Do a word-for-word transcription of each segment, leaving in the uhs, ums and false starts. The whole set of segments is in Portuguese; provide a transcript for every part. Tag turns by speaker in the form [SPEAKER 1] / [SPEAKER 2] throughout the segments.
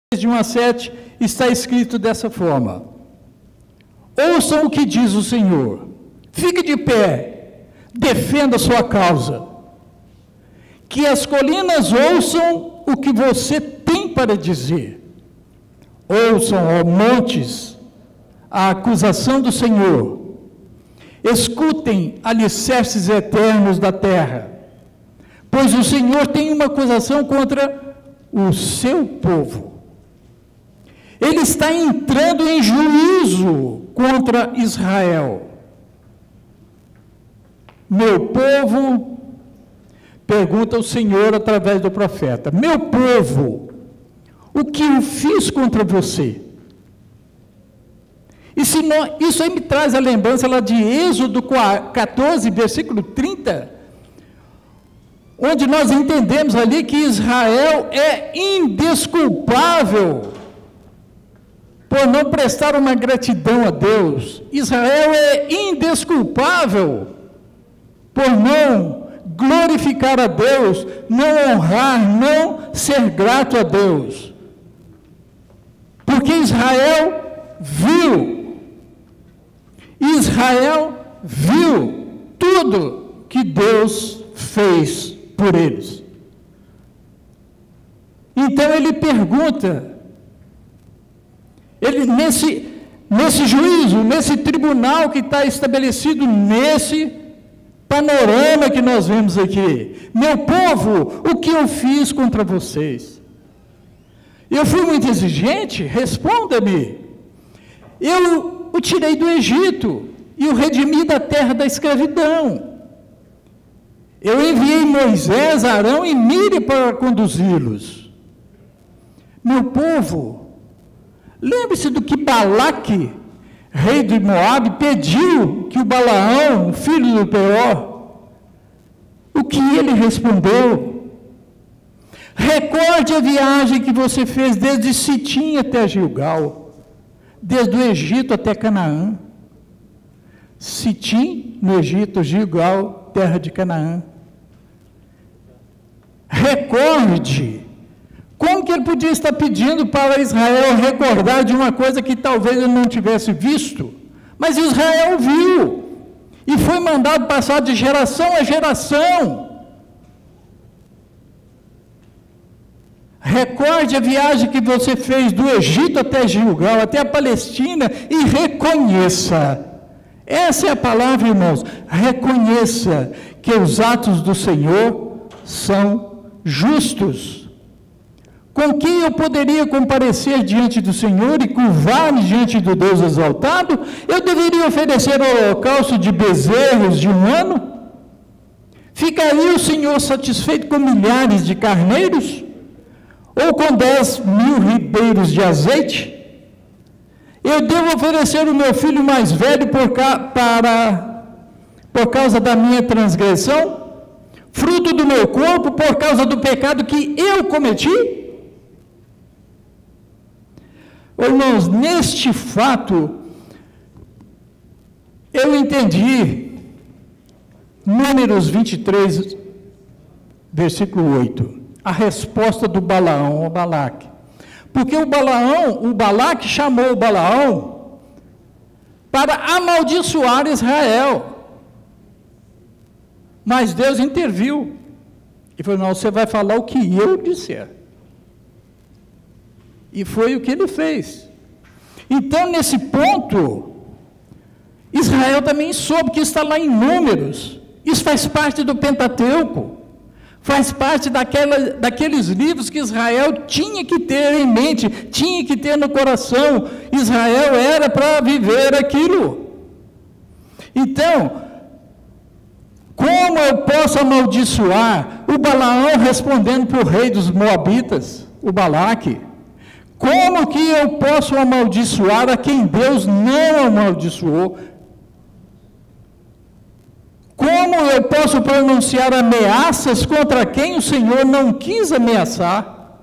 [SPEAKER 1] de um a sete, está escrito dessa forma: ouçam o que diz o Senhor, fique de pé, defenda a sua causa, que as colinas ouçam o que você tem para dizer, ouçam, ó montes, a acusação do Senhor, escutem, alicerces eternos da terra, pois o Senhor tem uma acusação contra o seu povo. Ele está entrando em juízo contra Israel. Meu povo, pergunta o Senhor através do profeta, meu povo, o que eu fiz contra você? E se não, isso aí me traz a lembrança lá de Êxodo quatorze, versículo trinta, onde nós entendemos ali que Israel é indesculpável por não prestar uma gratidão a Deus. Israel é indesculpável por não glorificar a Deus, não honrar, não ser grato a Deus. Porque Israel viu, Israel viu tudo que Deus fez por eles. Então ele pergunta, ele, nesse, nesse juízo, nesse tribunal que está estabelecido nesse panorama que nós vemos aqui, meu povo, o que eu fiz contra vocês? Eu fui muito exigente? Responda-me. Eu o tirei do Egito e o redimi da terra da escravidão. Eu enviei Moisés, Arão e Miriam para conduzi-los. Meu povo, lembre-se do que Balaque, rei de Moabe, pediu que o Balaão, filho do Peor, o que ele respondeu? Recorde a viagem que você fez desde Sitim até Gilgal, desde o Egito até Canaã. Sitim, no Egito, Gilgal, terra de Canaã. Recorde. Como que ele podia estar pedindo para Israel recordar de uma coisa que talvez ele não tivesse visto? Mas Israel viu, e foi mandado passar de geração a geração. Recorde a viagem que você fez do Egito até Gilgal, até a Palestina, e reconheça. Essa é a palavra, irmãos. Reconheça que os atos do Senhor são justos. Com quem eu poderia comparecer diante do Senhor e curvar-me diante do Deus exaltado? Eu deveria oferecer o holocausto de bezerros de um ano? Ficaria o Senhor satisfeito com milhares de carneiros? Ou com dez mil ribeiros de azeite? Eu devo oferecer o meu filho mais velho por, ca, para, por causa da minha transgressão? Fruto do meu corpo por causa do pecado que eu cometi? Irmãos, neste fato, eu entendi, Números vinte e três, versículo oito, a resposta do Balaão ao Balaque. Porque o Balaão, o Balaque chamou o Balaão para amaldiçoar Israel. Mas Deus interviu e falou: não, você vai falar o que eu disser. E foi o que ele fez. Então, nesse ponto, Israel também soube que está lá em Números. Isso faz parte do Pentateuco. Faz parte daquela, daqueles livros que Israel tinha que ter em mente, tinha que ter no coração. Israel era para viver aquilo. Então, como eu posso amaldiçoar? O Balaão respondendo para o rei dos Moabitas, o Balaque. Como que eu posso amaldiçoar a quem Deus não amaldiçoou? Como eu posso pronunciar ameaças contra quem o Senhor não quis ameaçar?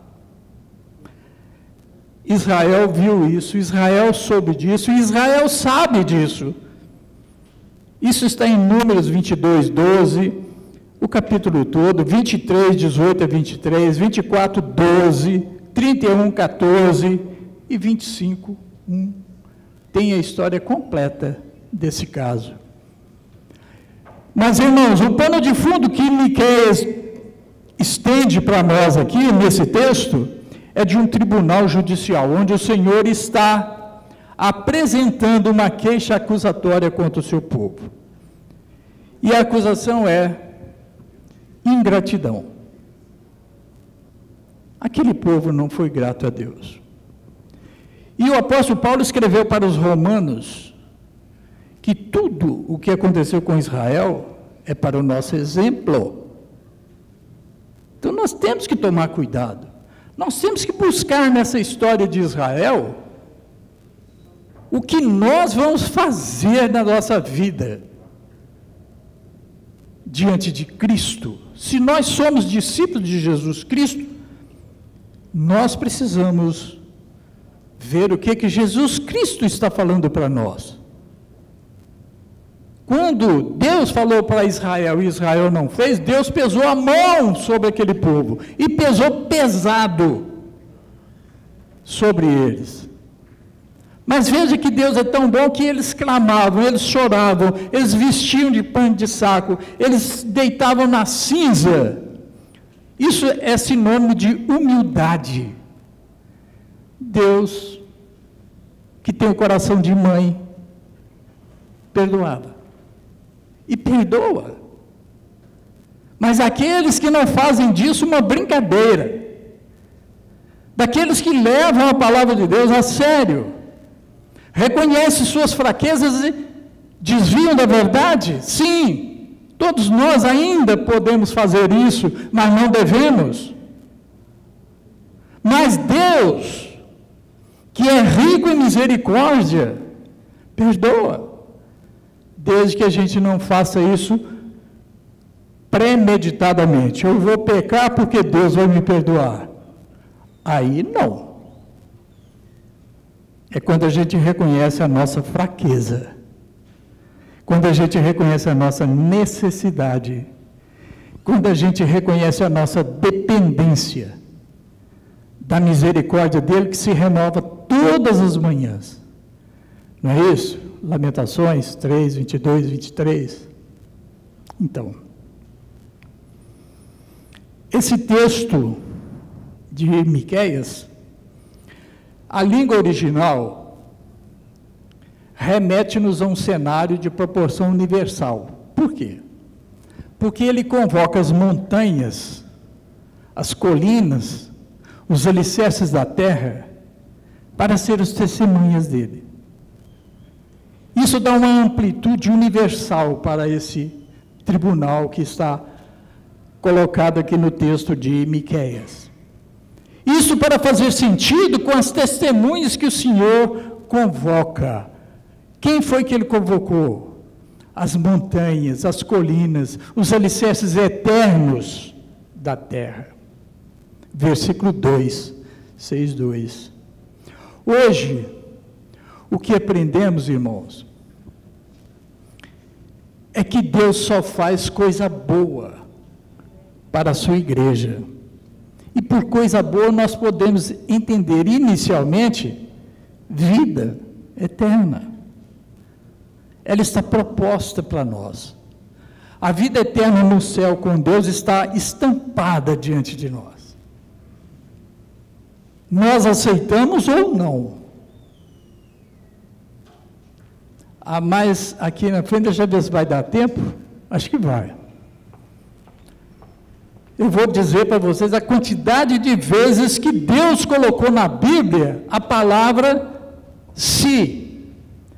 [SPEAKER 1] Israel viu isso, Israel soube disso, Israel sabe disso. Isso está em Números vinte e dois, doze, o capítulo todo, vinte e três, dezoito a vinte e três, vinte e quatro, doze, trinta e um, quatorze e vinte e cinco, um, tem a história completa desse caso. Mas, irmãos, o pano de fundo que Miqueias estende para nós aqui, nesse texto, é de um tribunal judicial, onde o Senhor está apresentando uma queixa acusatória contra o seu povo. E a acusação é ingratidão. Aquele povo não foi grato a Deus. E o apóstolo Paulo escreveu para os romanos que tudo o que aconteceu com Israel é para o nosso exemplo. Então nós temos que tomar cuidado. Nós temos que buscar nessa história de Israel o que nós vamos fazer na nossa vida diante de Cristo. Se nós somos discípulos de Jesus Cristo, nós precisamos ver o que que Jesus Cristo está falando para nós. Quando Deus falou para Israel e Israel não fez, Deus pesou a mão sobre aquele povo, e pesou pesado sobre eles. Mas veja que Deus é tão bom que eles clamavam, eles choravam, eles vestiam de pano de saco, eles deitavam na cinza. Isso é sinônimo de humildade. Deus, que tem o coração de mãe, perdoava. E perdoa. Mas aqueles que não fazem disso uma brincadeira, daqueles que levam a palavra de Deus a sério, reconhecem suas fraquezas e desviam da verdade, sim, todos nós ainda podemos fazer isso, mas não devemos. Mas Deus, que é rico em misericórdia, perdoa. Desde que a gente não faça isso premeditadamente. Eu vou pecar porque Deus vai me perdoar. Aí não. É quando a gente reconhece a nossa fraqueza. Quando a gente reconhece a nossa necessidade. Quando a gente reconhece a nossa dependência da misericórdia dele, que se renova todas as manhãs. Não é isso? Lamentações três, vinte e dois, vinte e três. Então, esse texto de Miqueias, a língua original remete-nos a um cenário de proporção universal. Por quê? Porque ele convoca as montanhas, as colinas, os alicerces da terra, para ser os testemunhas dele. Isso dá uma amplitude universal para esse tribunal que está colocado aqui no texto de Miqueias. Isso para fazer sentido com as testemunhas que o Senhor convoca. Quem foi que ele convocou? As montanhas, as colinas, os alicerces eternos da terra. Versículo dois, seis, dois. Hoje, o que aprendemos, irmãos, é que Deus só faz coisa boa para a sua igreja. E por coisa boa nós podemos entender inicialmente vida eterna. Ela está proposta para nós. A vida eterna no céu com Deus está estampada diante de nós. Nós aceitamos ou não? Ah, mas aqui na frente, deixa eu ver se vai dar tempo. Acho que vai. Eu vou dizer para vocês a quantidade de vezes que Deus colocou na Bíblia a palavra se.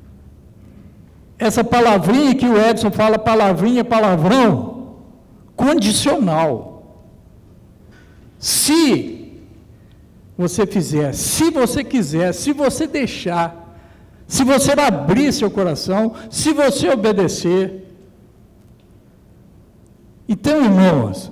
[SPEAKER 1] Essa palavrinha que o Edson fala, palavrinha, palavrão, condicional. Se você fizer, se você quiser, se você deixar, se você abrir seu coração, se você obedecer. Então, irmãos,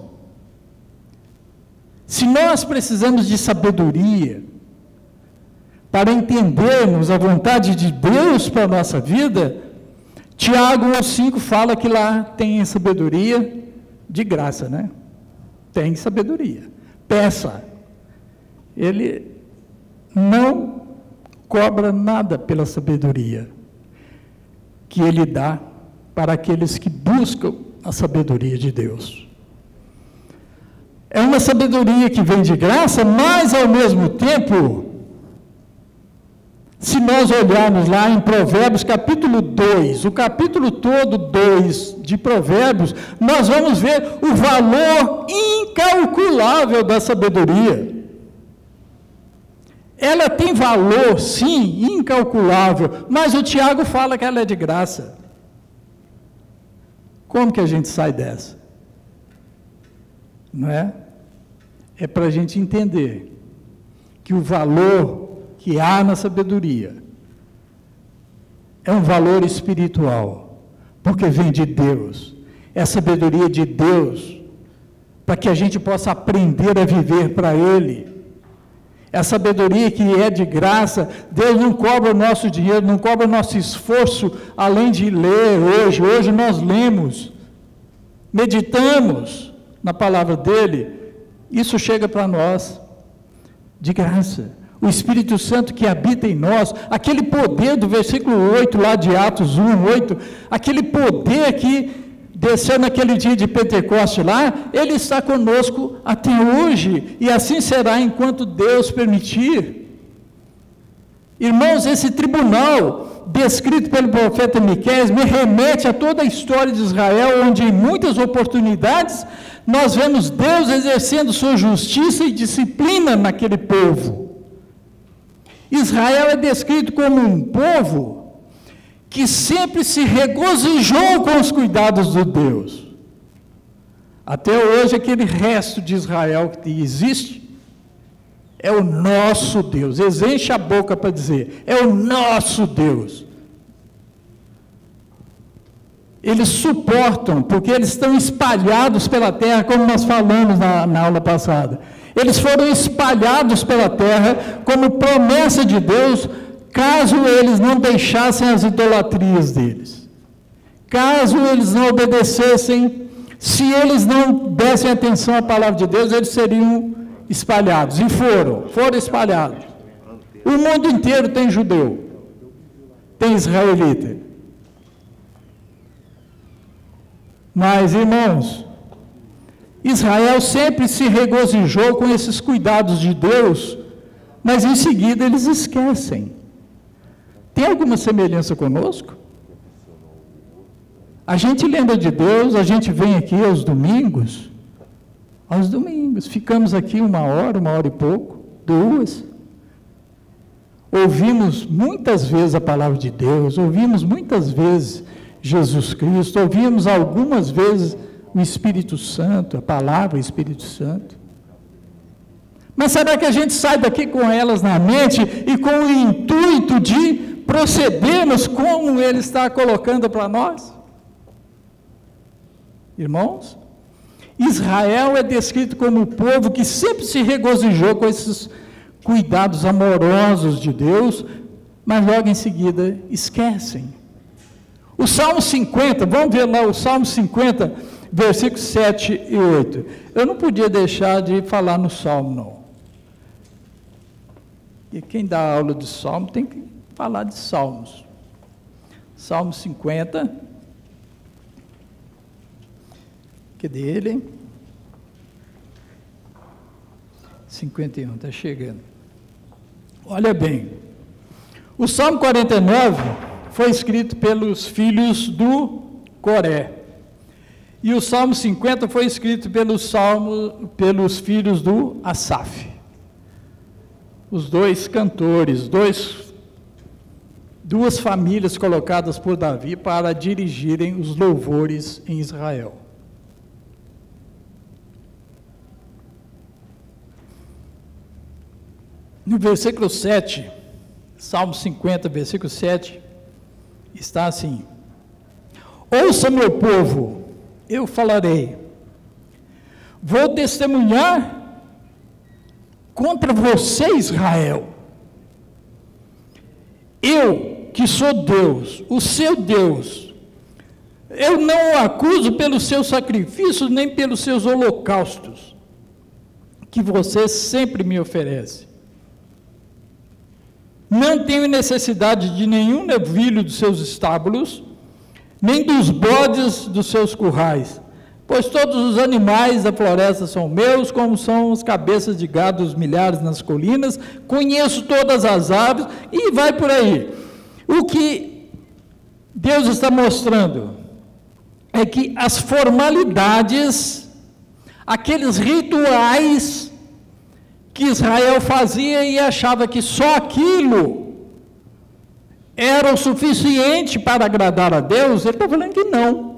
[SPEAKER 1] se nós precisamos de sabedoria para entendermos a vontade de Deus para a nossa vida, Tiago um cinco fala que lá tem sabedoria de graça, né? Tem sabedoria. Peça. Ele não cobra nada pela sabedoria que Ele dá para aqueles que buscam a sabedoria de Deus. É uma sabedoria que vem de graça, mas ao mesmo tempo, se nós olharmos lá em Provérbios capítulo dois, o capítulo todo dois de Provérbios, nós vamos ver o valor incalculável da sabedoria. Ela tem valor, sim, incalculável, mas o Tiago fala que ela é de graça. Como que a gente sai dessa? Não é? É para a gente entender que o valor que há na sabedoria é um valor espiritual, porque vem de Deus. É a sabedoria de Deus, para que a gente possa aprender a viver para Ele. É a sabedoria que é de graça. Deus não cobra o nosso dinheiro, não cobra o nosso esforço, além de ler hoje. Hoje nós lemos, meditamos na palavra dEle, isso chega para nós, de graça. O Espírito Santo que habita em nós, aquele poder do versículo oito, lá de Atos um, oito, aquele poder que desceu naquele dia de Pentecoste lá, ele está conosco até hoje, e assim será enquanto Deus permitir. Irmãos, esse tribunal descrito pelo profeta Miqueias me remete a toda a história de Israel, onde em muitas oportunidades nós vemos Deus exercendo sua justiça e disciplina naquele povo. Israel é descrito como um povo que sempre se regozijou com os cuidados de Deus. Até hoje, aquele resto de Israel que existe é o nosso Deus. Eles enchem a boca para dizer, é o nosso Deus. Eles suportam, porque eles estão espalhados pela terra, como nós falamos na, na aula passada. Eles foram espalhados pela terra como promessa de Deus, caso eles não deixassem as idolatrias deles, caso eles não obedecessem, se eles não dessem atenção à palavra de Deus, eles seriam espalhados, e foram, foram espalhados. O mundo inteiro tem judeu, tem israelita. Mas, irmãos, Israel sempre se regozijou com esses cuidados de Deus, mas em seguida eles esquecem. Tem alguma semelhança conosco? A gente lembra de Deus, a gente vem aqui aos domingos, aos domingos, ficamos aqui uma hora, uma hora e pouco, duas, ouvimos muitas vezes a palavra de Deus, ouvimos muitas vezes Jesus Cristo, ouvimos algumas vezes o Espírito Santo, a palavra Espírito Santo. Mas será que a gente sai daqui com elas na mente e com o intuito de procedermos como Ele está colocando para nós? Irmãos, Israel é descrito como o povo que sempre se regozijou com esses cuidados amorosos de Deus, mas logo em seguida esquecem. O Salmo cinquenta, vamos ver lá o Salmo cinquenta, versículos sete e oito. Eu não podia deixar de falar no Salmo, não. E quem dá aula de Salmo tem que falar de Salmos. Salmo cinquenta. Cadê ele? cinquenta e um, está chegando. Olha bem, o Salmo quarenta e nove foi escrito pelos filhos do Coré, e o Salmo cinquenta foi escrito pelos, salmo, pelos filhos do Asaf, os dois cantores, dois, duas famílias colocadas por Davi para dirigirem os louvores em Israel. No versículo sete, Salmo cinquenta, versículo sete, está assim: ouça, meu povo, eu falarei, vou testemunhar contra você, Israel. Eu, que sou Deus, o seu Deus, eu não o acuso pelos seus sacrifícios, nem pelos seus holocaustos, que você sempre me oferece. Não tenho necessidade de nenhum novilho dos seus estábulos, nem dos bodes dos seus currais, pois todos os animais da floresta são meus, como são as cabeças de gado dos milhares nas colinas, conheço todas as aves, e vai por aí. O que Deus está mostrando é que as formalidades, aqueles rituais que Israel fazia e achava que só aquilo era o suficiente para agradar a Deus, ele está falando que não.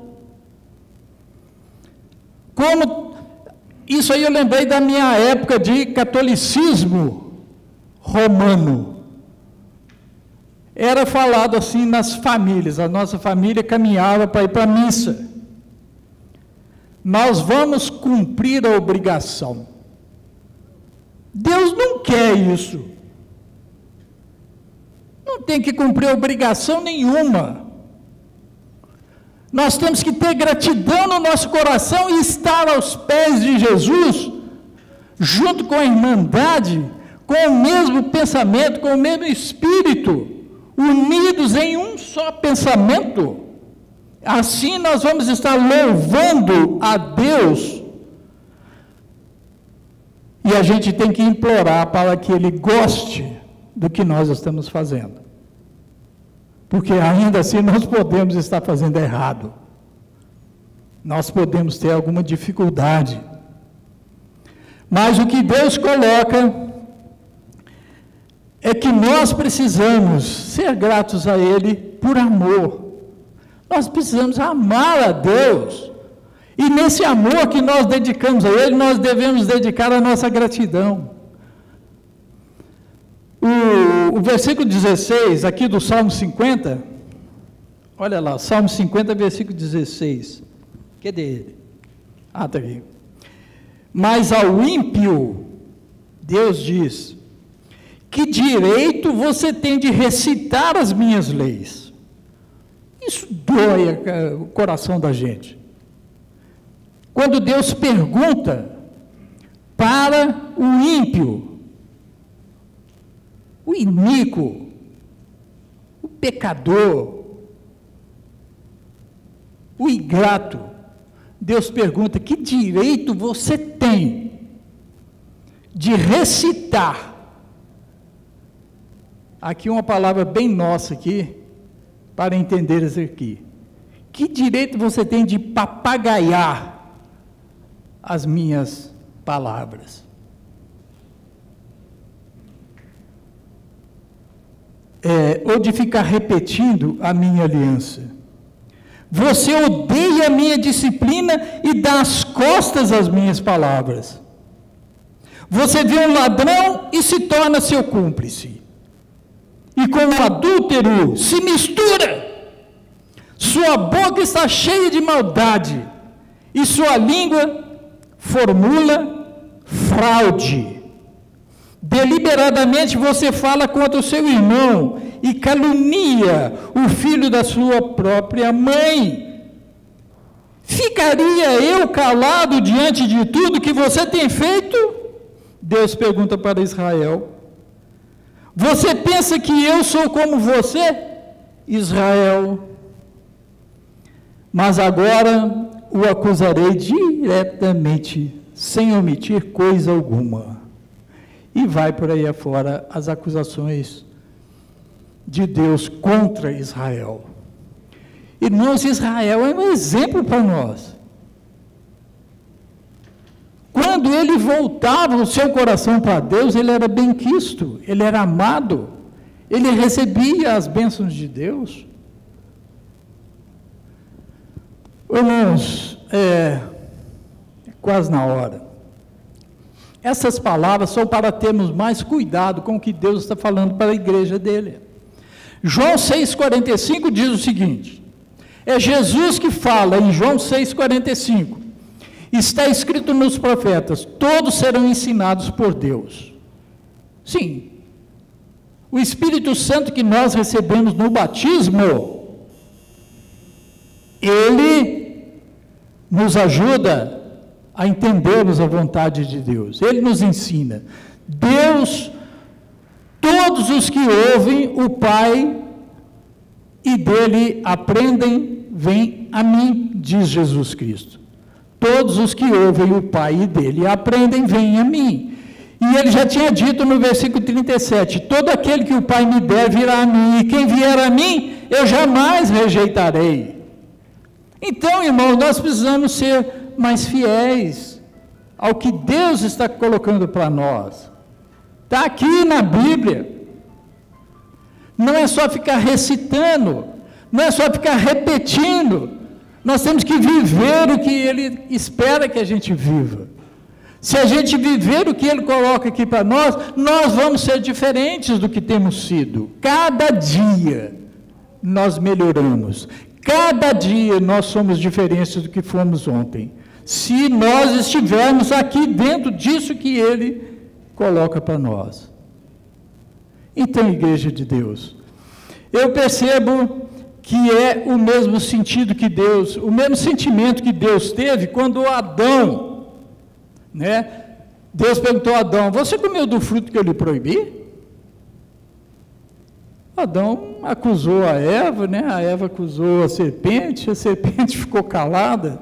[SPEAKER 1] Como, isso aí eu lembrei da minha época de catolicismo romano. Era falado assim nas famílias, a nossa família caminhava para ir para a missa. Nós vamos cumprir a obrigação. Deus não quer isso. Não tem que cumprir obrigação nenhuma. Nós temos que ter gratidão no nosso coração e estar aos pés de Jesus, junto com a irmandade, com o mesmo pensamento, com o mesmo espírito, unidos em um só pensamento. Assim nós vamos estar louvando a Deus. E a gente tem que implorar para que Ele goste do que nós estamos fazendo. Porque ainda assim nós podemos estar fazendo errado. Nós podemos ter alguma dificuldade. Mas o que Deus coloca é que nós precisamos ser gratos a Ele por amor. Nós precisamos amar a Deus. E nesse amor que nós dedicamos a Ele, nós devemos dedicar a nossa gratidão. O, o versículo dezesseis, aqui do Salmo cinquenta, olha lá, Salmo cinquenta, versículo dezesseis. Cadê ele? Ah, está aqui. Mas ao ímpio, Deus diz, que direito você tem de recitar as minhas leis? Isso dói o coração da gente. Quando Deus pergunta para o ímpio, o iníquo, o pecador, o ingrato, Deus pergunta, que direito você tem de recitar? Aqui uma palavra bem nossa aqui, para entender isso aqui. Que direito você tem de papagaiar as minhas palavras? É, ou de ficar repetindo a minha aliança. Você odeia a minha disciplina e dá as costas às minhas palavras. Você vê um ladrão e se torna seu cúmplice. E com o adúltero se mistura. Sua boca está cheia de maldade e sua língua formula fraude. Deliberadamente você fala contra o seu irmão e calunia o filho da sua própria mãe. Ficaria eu calado diante de tudo que você tem feito? Deus pergunta para Israel. Você pensa que eu sou como você, Israel? Mas agora o acusarei diretamente, sem omitir coisa alguma. E vai por aí afora as acusações de Deus contra Israel. Irmãos, Israel é um exemplo para nós. Quando ele voltava o seu coração para Deus, ele era benquisto, ele era amado, ele recebia as bênçãos de Deus. Irmãos, é quase na hora. Essas palavras são para termos mais cuidado com o que Deus está falando para a igreja dele. João seis, quarenta e cinco diz o seguinte, é Jesus que fala em João seis, quarenta e cinco, está escrito nos profetas, todos serão ensinados por Deus. Sim, o Espírito Santo que nós recebemos no batismo, ele nos ajuda a entendermos a vontade de Deus. Ele nos ensina. Deus, todos os que ouvem o Pai e dele aprendem, vêm a mim, diz Jesus Cristo. Todos os que ouvem o Pai e dele aprendem, vêm a mim. E ele já tinha dito no versículo trinta e sete, todo aquele que o Pai me der virá a mim, e quem vier a mim, eu jamais rejeitarei. Então, irmãos, nós precisamos ser mais fiéis ao que Deus está colocando para nós. Está aqui na Bíblia. Não é só ficar recitando, não é só ficar repetindo. Nós temos que viver o que Ele espera que a gente viva. Se a gente viver o que Ele coloca aqui para nós, nós vamos ser diferentes do que temos sido. Cada dia nós melhoramos. Cada dia nós somos diferentes do que fomos ontem. Se nós estivermos aqui dentro disso que Ele coloca para nós. Então, igreja de Deus, eu percebo que é o mesmo sentido que Deus, o mesmo sentimento que Deus teve quando Adão, né? Deus perguntou a Adão, você comeu do fruto que eu lhe proibi? Adão acusou a Eva, né? A Eva acusou a serpente, a serpente ficou calada,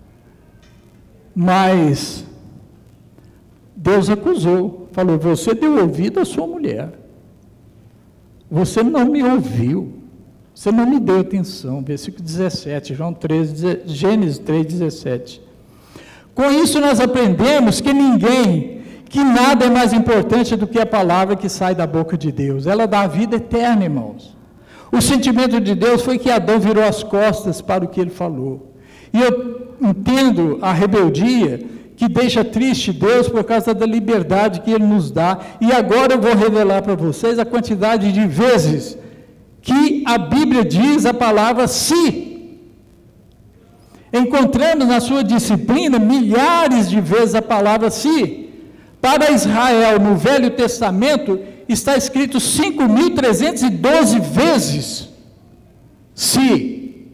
[SPEAKER 1] mas Deus acusou, falou, você deu ouvido à sua mulher, você não me ouviu, você não me deu atenção, versículo dezessete, João três, Gênesis três, dezessete. Com isso nós aprendemos que ninguém, que nada é mais importante do que a palavra que sai da boca de Deus. Ela dá a vida eterna, irmãos. O sentimento de Deus foi que Adão virou as costas para o que ele falou. E eu entendo a rebeldia que deixa triste Deus por causa da liberdade que Ele nos dá. E agora eu vou revelar para vocês a quantidade de vezes que a Bíblia diz a palavra se. Encontramos na sua disciplina milhares de vezes a palavra se. Para Israel, no Velho Testamento, está escrito cinco mil trezentas e doze vezes se.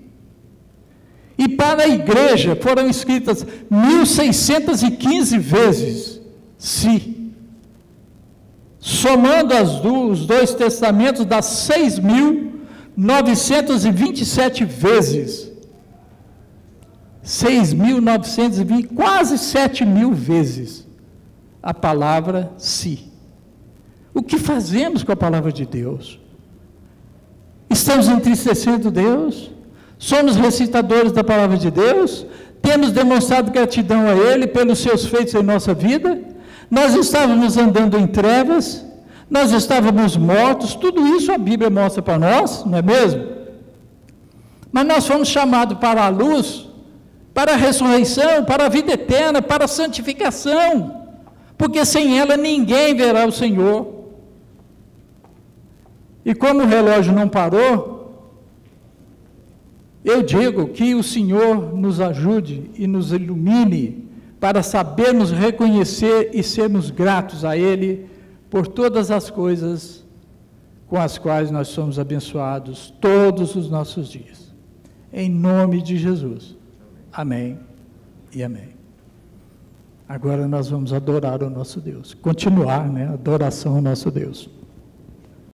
[SPEAKER 1] E para a igreja foram escritas mil seiscentas e quinze vezes se. Somando as do, os dois testamentos, dá seis mil novecentas e vinte e sete vezes. seis mil novecentos e vinte, quase sete mil vezes a palavra se. O que fazemos com a palavra de Deus? Estamos entristecendo Deus? Somos recitadores da palavra de Deus? Temos demonstrado gratidão a Ele pelos seus feitos em nossa vida? Nós estávamos andando em trevas? Nós estávamos mortos? Tudo isso a Bíblia mostra para nós, não é mesmo? Mas nós fomos chamados para a luz, para a ressurreição, para a vida eterna, para a santificação, porque sem ela ninguém verá o Senhor. E como o relógio não parou, eu digo que o Senhor nos ajude e nos ilumine para sabermos reconhecer e sermos gratos a Ele por todas as coisas com as quais nós somos abençoados todos os nossos dias. Em nome de Jesus. Amém e amém. Agora nós vamos adorar o nosso Deus. Continuar, né? Adoração ao nosso Deus.